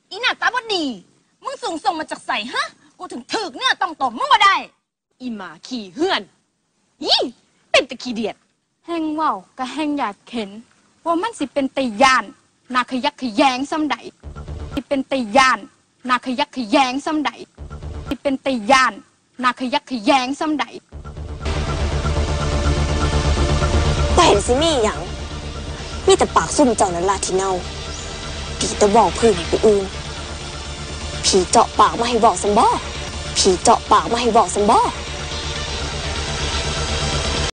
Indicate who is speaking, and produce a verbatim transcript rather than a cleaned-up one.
Speaker 1: อีหน้าตาบ่ดีมึงส่งส่งมาจากใส่ฮะกูถึงถึกเนี่ยต้องตบมึงมาได้
Speaker 2: อีหมาขี่เฮือนยี่เป็นตะขี้เดียด
Speaker 3: แห้งว่าวก็แห้งอยากเห็นว่ามันสิเป็นตะยานนาขยักขยงซ้ำใดสิเป็นตะยานนาขยักขยงซ้ำใดสิเป็นตะยานนาขยักขยงซ้ำใด
Speaker 4: บ่เห็นสิมีหยังมีแต่ปากซุ่มเจ้านั่นล่ะที่เน่าผีตะบอกพื้นให้ไปอื่นผีเจาะปากมาให้บอกซันบ่ผีเจาะปากมาให้บอกซันบ่